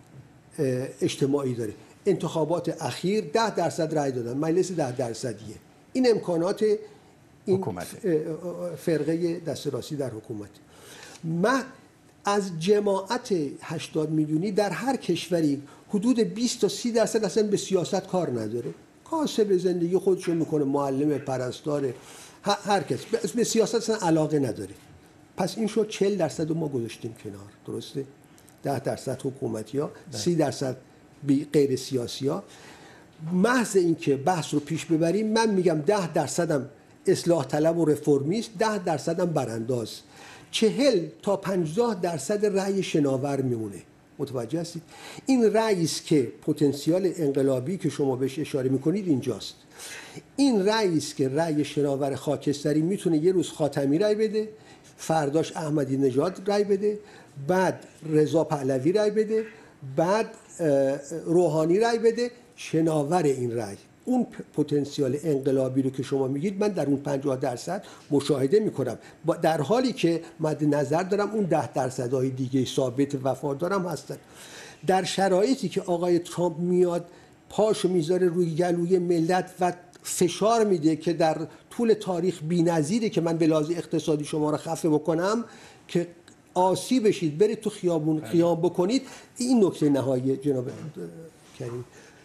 اجتماعی داره. انتخابات اخیر 10% رای دادن، مجلس 10%. این امکانات این حکومت فرقه دست راستی در حکومت. من از جماعت 80 میلیونی در هر کشوری حدود 20 تا 30% اصلا به سیاست کار نداره، کاسب زندگی خودشو میکنه، معلم، پرستار، هر کس به سیاست اصلا علاقه نداره. پس این شد 40% ما گذاشتیم کنار، درسته؟ 10% حکومتی ها، 30% غیر سیاسی ها. محض اینکه بحث رو پیش ببریم، من میگم 10% هم اصلاح طلب و رفرمیست، 10% هم برانداز، 40 تا 50% رأی شناور میمونه. متوجه هستید؟ این رأی است که پتانسیال انقلابی که شما بهش اشاره میکنید اینجاست. این رأی است که رأی شناور خاکستری میتونه یه روز خاتمی رأی بده، فرداش احمدی نژاد رأی بده، بعد رضا پهلوی رأی بده، بعد روحانی رأی بده. شناور این رأی، اون پتانسیال انقلابی رو که شما میگید، من در اون 50% مشاهده میکنم، در حالی که مد نظر دارم اون 10% های دیگه ثابت وفادارم هستن. در شرایطی که آقای ترامپ میاد پاشو میذاره روی گلوی ملت و فشار میده که در طول تاریخ بی‌نظیره که من به لحاظ اقتصادی شما رو خفه بکنم که آسیب بشید، برید تو خیابون قیام بکنید. این نکته نهایی جناب کریم.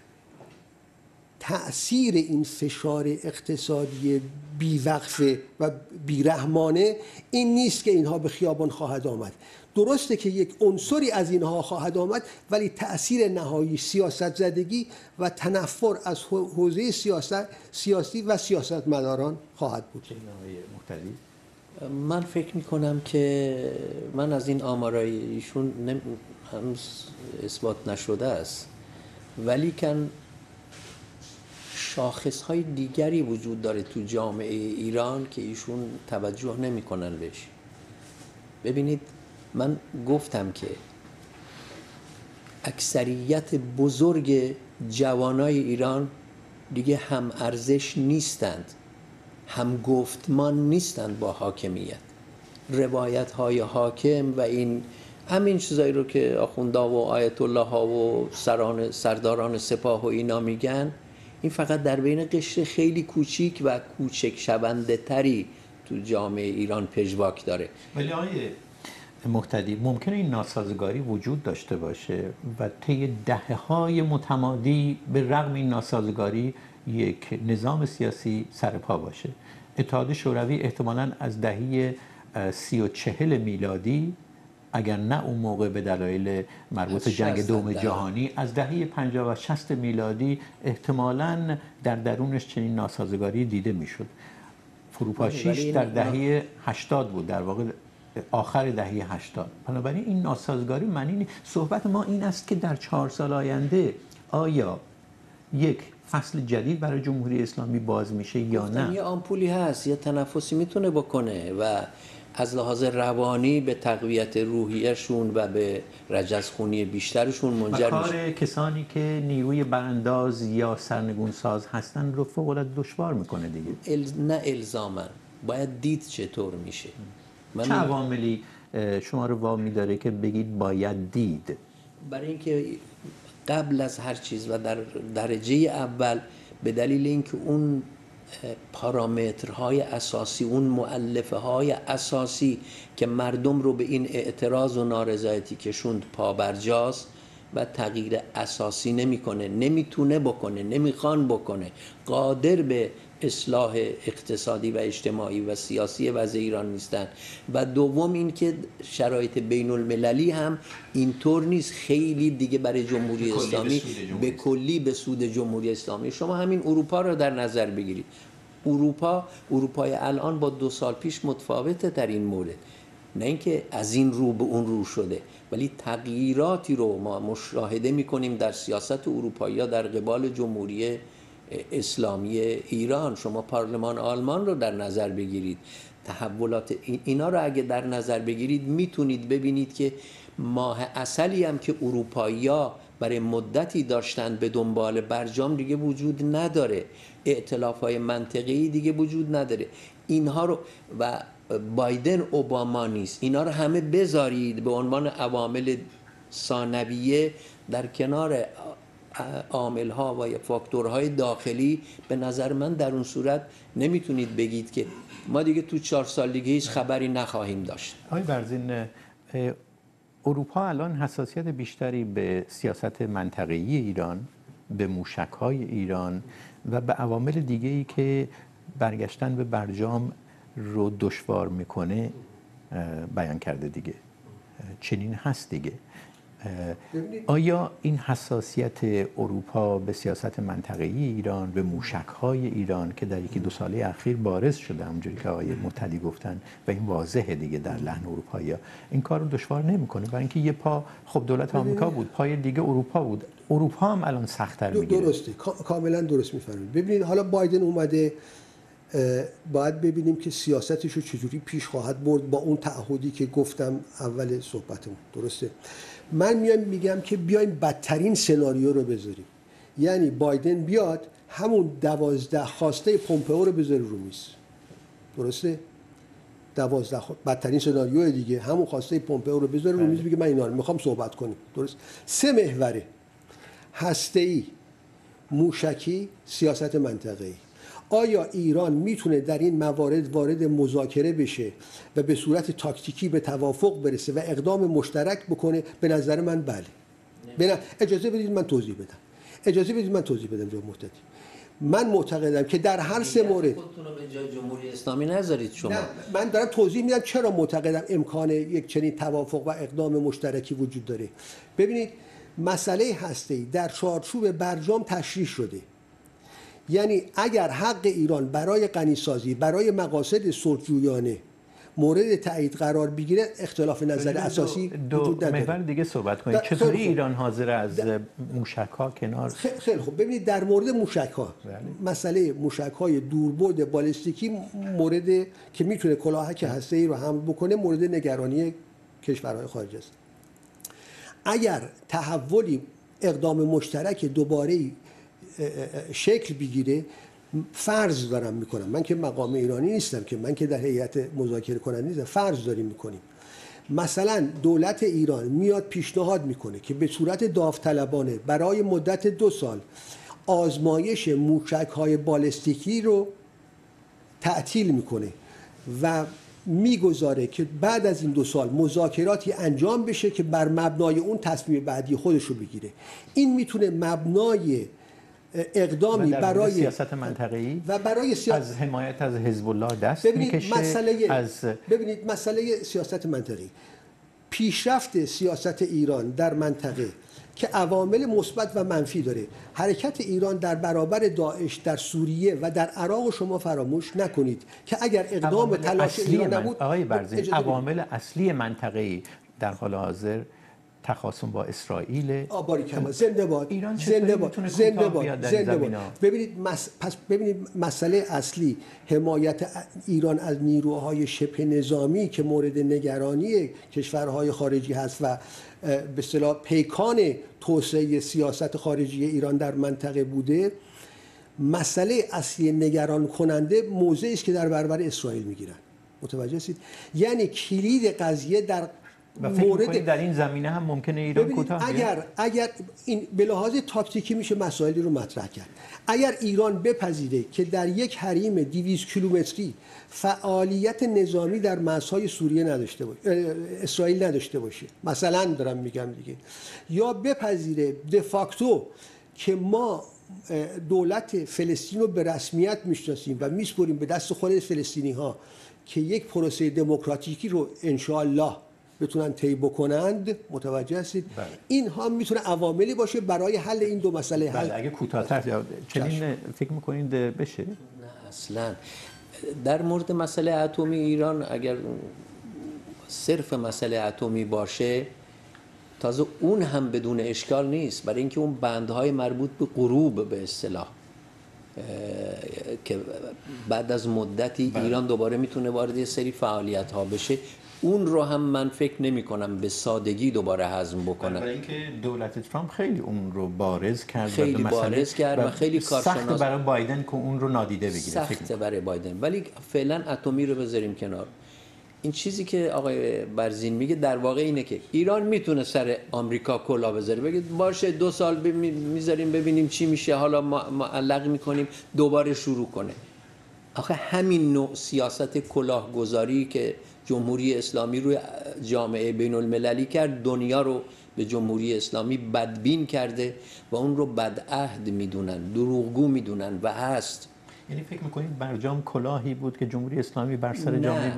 تأثیر این فشار اقتصادی بیوقفه و بیرحمانه این نیست که اینها به خیابان خواهد آمد. درسته که یک عنصری از اینها خواهد آمد، ولی تأثیر نهایی سیاست زدگی و تنفر از حوزه سیاسی و سیاستمداران خواهد بود. من فکر میکنم که من از این آمارای ایشون هنوز اثبات نشده است، ولی کن شاخصهای دیگری وجود داره تو جامعه ایران که ایشون توجه نمیکنن بهش. ببینید، من گفتم که اکثریت بزرگ جوانای ایران دیگه هم ارزش نیستند، هم گفتمان نیستند با حاکمیت. روایت های حاکم و این همین چیزایی رو که آخوندا و آیت الله ها و سرداران سپاه و اینا میگن، این فقط در بین قشر خیلی کوچیک و کوچک شونده تری تو جامعه ایران پژواک داره. ولی آقای مقتدی، ممکنه این ناسازگاری وجود داشته باشه و طی دهه‌های متمادی به رغم این ناسازگاری یک نظام سیاسی سرپا باشه. اتحاد شوروی احتمالاً از دهه 30 و 40 میلادی، اگر نه اون موقع به دلایل مربوط جنگ دوم جهانی، از دهه 50 و 60 میلادی احتمالاً در درونش چنین ناسازگاری دیده میشد. فروپاشیش در دهه 80 بود، در واقع آخر دهه 80. بنابراین این ناسازگاری معنی نیست. صحبت ما این است که در 4 سال آینده آیا یک فصل جدید برای جمهوری اسلامی باز میشه یا نه؟ یه آمپولی هست، یه تنفسی میتونه بکنه و از لحاظ روانی به تقویت روحیه‌شون و به رجزخونی بیشترشون منجر میشه. کار کسانی که نیروی برانداز یا سرنگونساز هستن رو فوق‌العاده دشوار میکنه دیگه. نه الزاماً، باید دید چطور میشه. چه عواملی شما رو وامی داره که بگید باید دید؟ برای اینکه قبل از هر چیز و در درجه اول به دلیل اینکه اون پارامترهای اساسی، اون مؤلفه های اساسی که مردم رو به این اعتراض و نارضایتی کشوند پابرجاست و تغییر اساسی نمیکنه، نمیتونه بکنه، نمیخوان بکنه، قادر به اصلاح اقتصادی و اجتماعی و سیاسی وضع ایران نیستن. و دوم این که شرایط بین المللی هم اینطور نیست خیلی دیگه برای جمهوری اسلامی به کلی به سود جمهوری اسلامی. شما همین اروپا رو در نظر بگیرید. اروپای الان با 2 سال پیش متفاوته در این مورد، نه اینکه از این رو به اون رو شده، ولی تغییراتی رو ما مشاهده می‌کنیم در سیاست اروپایی در قبال جمهوری اسلامی ایران. شما پارلمان آلمان رو در نظر بگیرید، تحولات اینا رو اگه در نظر بگیرید میتونید ببینید که ماه عسلی هم که اروپایی‌ها برای مدتی داشتن به دنبال برجام دیگه وجود نداره، ائتلاف‌های منطقه‌ای دیگه وجود نداره. اینها رو و بایدن اوباما نیست، اینا رو همه بذارید به عنوان عوامل ثانویه در کنار عامل‌ها و یا فاکتورهای داخلی به نظر من در اون صورت نمیتونید بگید که ما دیگه تو 4 سال دیگه هیچ خبری نخواهیم داشت. آقای برزین، اروپا الان حساسیت بیشتری به سیاست منطقه‌ای ایران، به موشک‌های ایران و به عوامل دیگه‌ای که برگشتن به برجام رو دشوار میکنه بیان کرده دیگه. چنین هست دیگه. آیا این حساسیت اروپا به سیاست منطقه‌ای ایران، به موشک‌های ایران که در یکی دو ساله اخیر بارز شده همونجوری که آقای مطلعی گفتن و این واضحه دیگه در لحن اروپایی‌ها، این کار رو دشوار نمی‌کنه؟ برای اینکه یه پا خب دولت آمریکا بود، پای دیگه اروپا بود. اروپا هم الان سخت‌تر می‌گیره. درسته، کاملا درست می‌فرمایید. ببینید حالا بایدن اومده، باید ببینیم که سیاستش رو چجوری پیش خواهد برد با اون تعهدی که گفتم اول صحبتمون. درسته؟ من میگم که بیایم بدترین سناریو رو بذاریم، یعنی بایدن بیاد همون 12 خواسته پومپئو رو بذاره رو میز. درسته؟ 12 بدترین سناریو دیگه، همون خواسته پومپئو رو بذاره رو میز، بگه من اینا رو میخوام صحبت کنیم. درست؟ 3 محوره: هسته‌ای، موشکی، سیاست منطقه‌ای. آیا ایران میتونه در این موارد وارد مذاکره بشه و به صورت تاکتیکی به توافق برسه و اقدام مشترک بکنه؟ به نظر من بله. اجازه بدید من توضیح بدم جناب مفتدی. من معتقدم که در هر 3 مورد خودتون رو به جای جمهوری اسلامی نذارید شما. نه، من دارم توضیح میدم چرا معتقدم امکان یک چنین توافق و اقدام مشترکی وجود داره. ببینید، مسئله هسته‌ای در چارچوب برجام تشریح شده. یعنی اگر حق ایران برای غنیسازی، برای مقاصد صلح‌جویانه مورد تایید قرار بگیره، اختلاف نظر اساسی وجود نداره. محور دیگه صحبت کنید. چطوری ایران حاضر از موشک‌ها کنار؟ خیلی خوب. ببینید، در مورد موشک‌ها، مسئله موشک‌های دوربرد بالستیکی مورد که میتونه کلاهک هسته‌ای رو حمل بکنه مورد نگرانی کشورهای خارجی است. اگر تحولی اقدام مشترک دوباره‌ای شکل بگیره، فرض دارم میکنم، من که مقام ایرانی نیستم، که من که در هیئت مذاکره کننده نیستم، فرض داریم میکنیم مثلا دولت ایران میاد پیشنهاد میکنه که به صورت داوطلبانه برای مدت 2 سال آزمایش موشک‌های بالستیکی رو تعطیل میکنه و میگذاره که بعد از این 2 سال مذاکراتی انجام بشه که بر مبنای اون تصمیم بعدی خودش رو بگیره. این میتونه مبنای اقدامی برای سیاست منطقه‌ای و برای از حمایت از حزب الله دست میکشه. ببینید مسئله سیاست منطقه‌ای، پیشرفت سیاست ایران در منطقه که عوامل مثبت و منفی داره. حرکت ایران در برابر داعش در سوریه و در عراق شما فراموش نکنید که اگر اقدام تلاش ایران نبود، آقای برزین، عوامل اصلی منطقه‌ای در حال حاضر تخاصم با اسرائیل. باریکلا، زنده باد، ایران زنده باد، زنده باد، زنده باد. ببینید پس ببینید مسئله اصلی حمایت ایران از نیروهای شبه نظامی که مورد نگرانی کشورهای خارجی هست و به اصطلاح پیکان توسعه سیاست خارجی ایران در منطقه بوده. مسئله اصلی نگران کننده موضعی است که در برابر اسرائیل میگیرن. متوجه هستید؟ یعنی کلید قضیه در مورد در این زمینه هم ممکنه ایران کوتاه بیاد. اگر این به لحاظ تاکتیکی میشه مسائلی رو مطرح کرد. اگر ایران بپذیره که در یک حریم 200 کیلومتری فعالیت نظامی در مرزهای سوریه نداشته باشه، اسرائیل نداشته باشه، مثلا دارم میگم دیگه، یا بپذیره دفاکتو که ما دولت فلسطین رو به رسمیت میشناسیم و میسپریم به دست خود فلسطینی ها که یک پروسه دموکراتیکی رو انشاءالله بتونن طی بکنند. متوجه هستید؟ بله. این ها میتونه عواملی باشه برای حل این 2 مسئله. بله، اگه کوتاه‌تر چنین فکر می‌کنید بشه؟ نه اصلا. در مورد مسئله اتمی ایران اگر صرف مسئله اتمی باشه، تازه اون هم بدون اشکال نیست، برای اینکه اون بندهای مربوط به غروب به اصطلاح که بعد از مدتی ایران دوباره میتونه وارد یه سری فعالیت ها بشه، اون رو هم من فکر نمی کنم به سادگی دوباره هضم بکنم. برای اینکه دولت ترامپ خیلی اون رو بارز کرد، خیلی بارز کرد و خیلی کارشناس. سخت برای بایدن که اون رو نادیده بگیره. سخت برای بایدن، ولی فعلا اتمی رو بذاریم کنار. این چیزی که آقای برزین میگه در واقع اینه که ایران میتونه سر آمریکا کلاه بذاره، بگه باشه 2 سال میذاریم ببینیم چی میشه، حالا معلق میکنیم دوباره شروع کنه. آخه همین نوع سیاست کلاهگذاری که جمهوری اسلامی روی جامعه بین المللی کرد، دنیا رو به جمهوری اسلامی بدبین کرده و اون رو بدعهد میدونن، دروغگو میدونن و هست. یعنی فکر میکنید برجام کلاهی بود که جمهوری اسلامی بر سر جامعه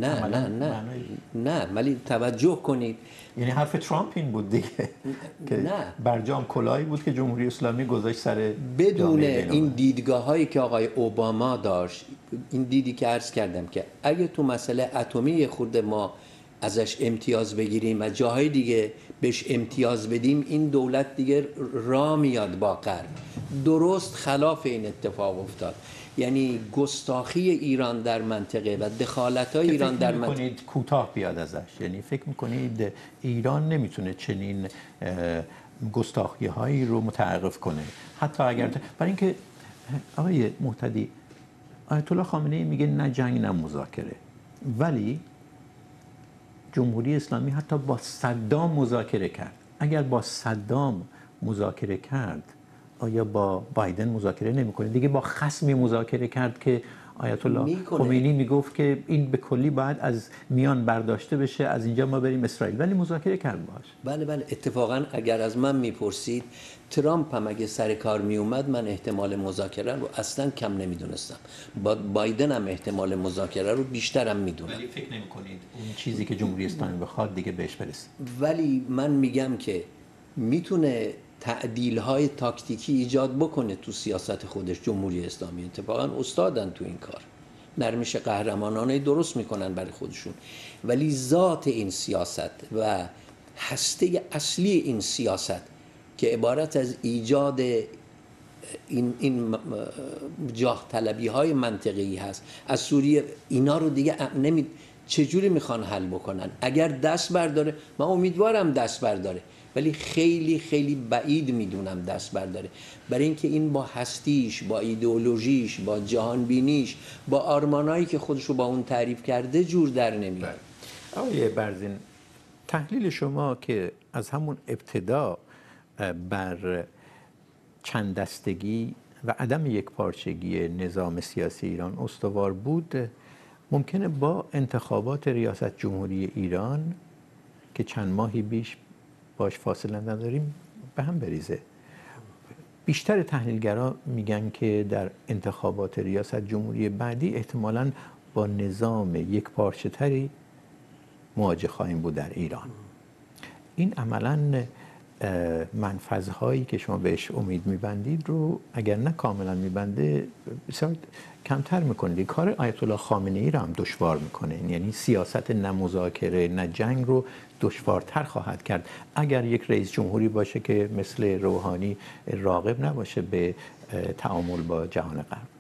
نه ولی توجه کنید، یعنی حرف ترامپ این بود دیگه که نه، برجام کلاهی بود که جمهوری اسلامی گذاشت سر بدون این دیدگاه هایی که آقای اوباما داشت، این دیدی که عرض کردم که اگه تو مسئله اتمی خود ما ازش امتیاز بگیریم و جاهای دیگه بهش امتیاز بدیم، این دولت دیگه راه میاد با غرب. درست خلاف این اتفاق افتاد. یعنی گستاخی ایران در منطقه و دخالت‌های ایران در منطقه. فکر می‌کنید کوتاه بیاد ازش؟ یعنی فکر می‌کنید ایران نمیتونه چنین گستاخی‌هایی رو متوقف کنه حتی اگر برای اینکه آقای مهتدی، آیت الله خامنه ای میگه نه جنگ نه مذاکره، ولی جمهوری اسلامی حتی با صدام مذاکره کرد. اگر با صدام مذاکره کرد آیا با بایدن مذاکره نمی‌کنه؟ دیگه با خصمی مذاکره کرد که آیت الله خمینی میگفت که این به کلی باید از میان برداشته بشه، از اینجا ما بریم اسرائیل، ولی مذاکره کرد باهاش. بله اتفاقا اگر از من میپرسید ترامپ هم اگه سر کار میومد، من احتمال مذاکره رو اصلا کم نمیدونستم. با بایدن هم احتمال مذاکره رو بیشترم میدونم. ولی فکر نمی‌کنید اون چیزی که جمهوری اسلامی بخواد دیگه بهش برسه؟ ولی من میگم که میتونه تعدیل‌های تاکتیکی ایجاد بکنه تو سیاست خودش. جمهوری اسلامی اتفاقا استادن تو این کار، نرمش قهرمانانه درست میکنن برای خودشون، ولی ذات این سیاست و هسته اصلی این سیاست که عبارت از ایجاد این جاه طلبی های منطقه‌ای هست از سوریه، اینا رو دیگه چجوری میخوان حل بکنن؟ اگر دست برداره، من امیدوارم دست برداره، ولی خیلی خیلی بعید میدونم دست برداره، برای اینکه این با هستیش، با ایدئولوژیش، با جهانبینیش، با آرمانایی که خودشو با اون تعریف کرده جور در نمیاد. آقای برزین، تحلیل شما که از همون ابتدا بر چند دستگی و عدم یکپارچگی نظام سیاسی ایران استوار بود، ممکنه با انتخابات ریاست جمهوری ایران که چند ماهی بیش باش فاصله نداریم به هم بریزه. بیشتر تحلیلگرا میگن که در انتخابات ریاست جمهوری بعدی احتمالاً با نظام یکپارچه تری مواجه خواهیم بود در ایران. این عملاً منفذهایی که شما بهش امید میبندید رو اگر نه کاملا میبنده بسیار کمتر میکنه. کار آیت الله خامنه ای رو هم دشوار میکنه، یعنی سیاست نه مذاکره نه جنگ رو دشوارتر خواهد کرد اگر یک رئیس جمهوری باشه که مثل روحانی راغب نباشه به تعامل با جهان غرب.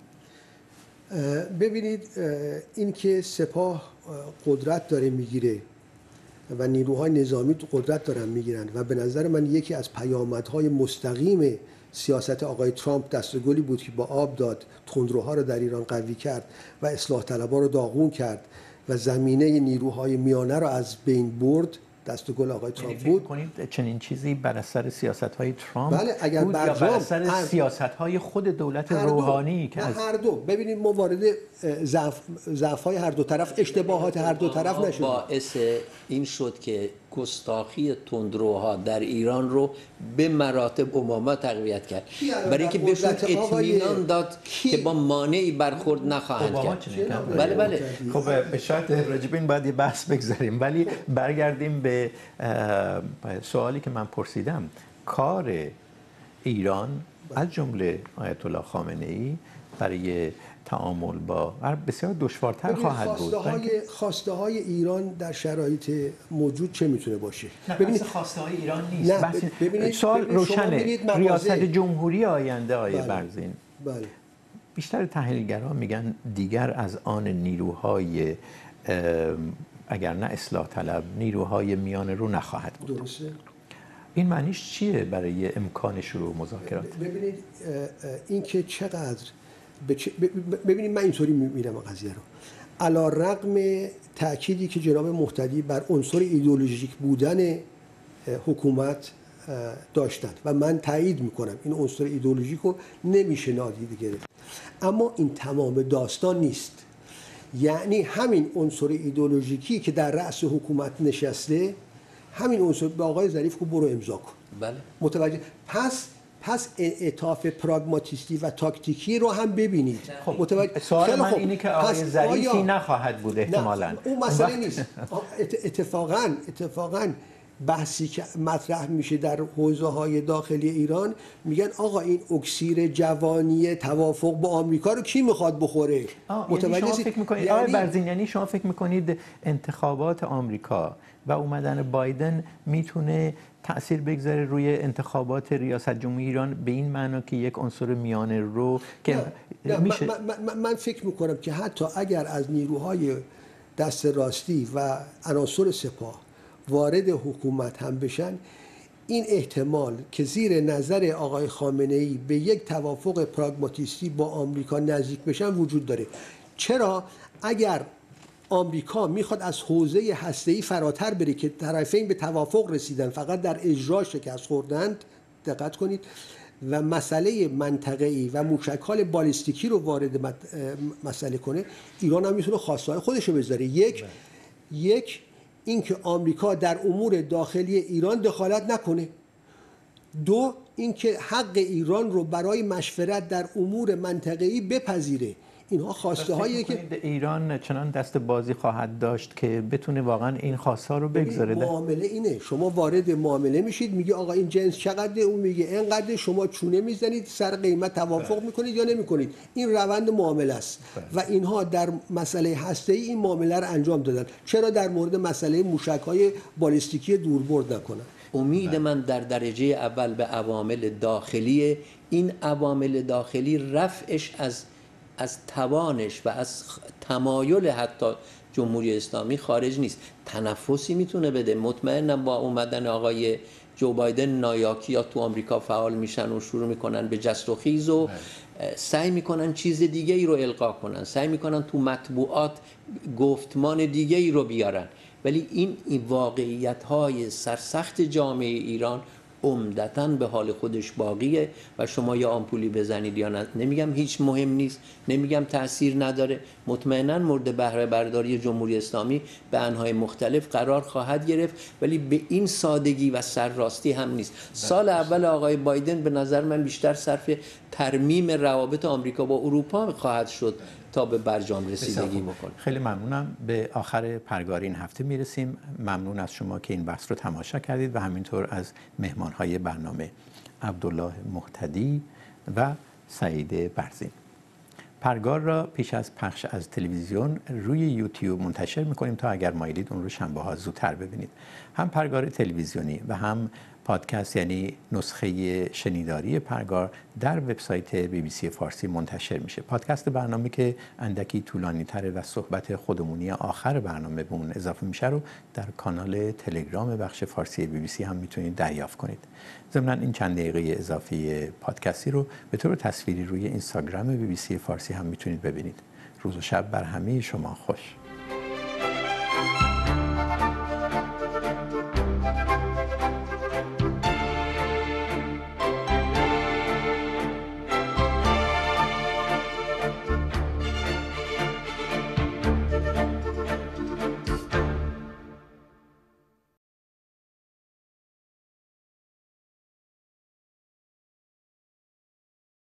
ببینید این که سپاه قدرت داره میگیره و نیروهای نظامی تو قدرت دارن میگیرن و به نظر من یکی از پیامدهای مستقیم سیاست آقای ترامپ دستگلی بود که با آب داد، تندروها رو در ایران قوی کرد و اصلاح طلبها رو داغون کرد و زمینه نیروهای میانه رو از بین برد. دستگل آقای ترامپ بود. کنید چنین چیزی بر اثر سیاست‌های ترامپ بله، اگر بود یا بر اثر سیاست‌های خود دولت روحانی که از هر دو ببینید ما وارد ضعف‌های هر دو طرف، اشتباهات هر دو طرف نشد. باعث این شد که گستاخی تندروها در ایران رو به مراتب اوباما تقویت کرد، برای اینکه بهشون اطمینان داد که با مانعی برخورد نخواهند کرد. بله خب شاید راجع به این باید یه بحث بگذاریم، ولی برگردیم به سوالی که من پرسیدم. کار ایران از جمله آیت الله خامنه ای برای تعامل با غرب بسیار دشوارتر خواهد بود. خواسته های ایران در شرایط موجود چه میتونه باشه؟ ببینید خواسته های ایران نیست. سوال روشنه. ریاست جمهوری آینده آیه برزین. بله. بیشتر تحلیلگران میگن دیگر از آن نیروهای اگر نه اصلاح طلب، نیروهای میانه رو نخواهد بود. درسته. این معنیش چیه برای امکان شروع مذاکرات؟ ببینید این که چقدر ببینید من اینطوری میبینم قضیه رو. علی‌رغم تأکیدی که جناب مهتدی بر عنصر ایدئولوژیک بودن حکومت داشتند و من تایید میکنم این عنصر ایدئولوژیک رو نمیشه نادیده گرفت، اما این تمام داستان نیست. یعنی همین عنصر ایدئولوژیکی که در رأس حکومت نشسته، همین عنصر به آقای ظریف کو برو امضا کن. بله. متوجه؟ پس انعطاف پراگماتیستی و تاکتیکی رو هم ببینید. خب متوجه؟ سوال من اینه که آقای ظریفی نخواهد بود احتمالاً. اون مسئله نیست. اتفاقاً بحثی که مطرح میشه در حوزه‌های داخلی ایران، میگن آقا این اکسیر جوانی توافق با آمریکا رو کی میخواد بخوره؟ متوجه شما فکر میکنید آقای برزین، یعنی شما فکر میکنید انتخابات آمریکا و اومدن بایدن میتونه تأثیر بگذاره روی انتخابات ریاست جمهوری ایران به این معنا که یک عنصر میانه رو که میشه؟ من فکر میکنم که حتی اگر از نیروهای دست راستی و عناصر سپاه وارد حکومت هم بشن، این احتمال که زیر نظر آقای خامنه‌ای به یک توافق پراگماتیستی با آمریکا نزدیک بشن وجود داره. چرا؟ اگر آمریکا میخواد از حوزه هسته‌ای فراتر بره که طرفین به توافق رسیدن فقط در اجرا شکست خوردند، دقت کنید، و مسئله منطقه‌ای و موشک‌های بالیستیکی رو وارد مسئله کنه، ایران هم میتونه خواسته‌های خودش رو بذاره. یک اینکه آمریکا در امور داخلی ایران دخالت نکنه. دو اینکه حق ایران رو برای مشورت در امور منطقه‌ای بپذیره. اینها خواسته هایی که ایران چنان دست بازی خواهد داشت که بتونه واقعا این خواسته رو بگذاره. معامله اینه، شما وارد معامله میشید، میگه آقا این جنس چقدره، اون میگه اینقدر، شما چونه میزنید، سر قیمت توافق میکنید یا نمیکنید. این روند معامله است و اینها در مسئله هسته‌ای این معامله رو انجام دادن. چرا در مورد مسئله موشک‌های بالیستیکی دوربرد نکنن؟ امید من در درجه اول به عوامل داخلی، این عوامل داخلی رفعش از توانش و از تمایل حتی جمهوری اسلامی خارج نیست. تنفسی میتونه بده. مطمئنم با اومدن آقای جو بایدن نایاکیا تو آمریکا فعال میشن و شروع میکنن به جست و خیز و سعی میکنن چیز دیگه ای رو القا کنن، سعی میکنن تو مطبوعات گفتمان دیگه ای رو بیارن. ولی این واقعیت های سرسخت جامعه ایران عمدتاً به حال خودش باقیه و شما یا آمپولی بزنید یا نه. نمیگم هیچ مهم نیست، نمیگم تأثیر نداره، مطمئناً مورد بهره برداری جمهوری اسلامی به انواع مختلف قرار خواهد گرفت، ولی به این سادگی و سرراستی هم نیست. سال اول آقای بایدن به نظر من بیشتر صرف ترمیم روابط آمریکا با اروپا خواهد شد تا به برجام رسیدگی بکنه. خیلی ممنونم. به آخر پرگار این هفته میرسیم. ممنون از شما که این بحث رو تماشا کردید و همینطور از مهمانهای برنامه عبدالله مهتدی و سعید برزین. پرگار را پیش از پخش از تلویزیون روی یوتیوب منتشر میکنیم تا اگر مایلید اون رو شنبه ها زودتر ببینید. هم پرگار تلویزیونی و هم پادکست یعنی نسخه شنیداری پرگار در وبسایت BBC فارسی منتشر میشه. پادکست برنامه که اندکی طولانی تره و صحبت خودمونی آخر برنامه به اون اضافه میشه رو در کانال تلگرام بخش فارسی BBC هم میتونید دریافت کنید. ضمناً این چند دقیقه اضافی پادکستی رو به طور تصویری روی اینستاگرام BBC فارسی هم میتونید ببینید. روز و شب بر همه شما خوش.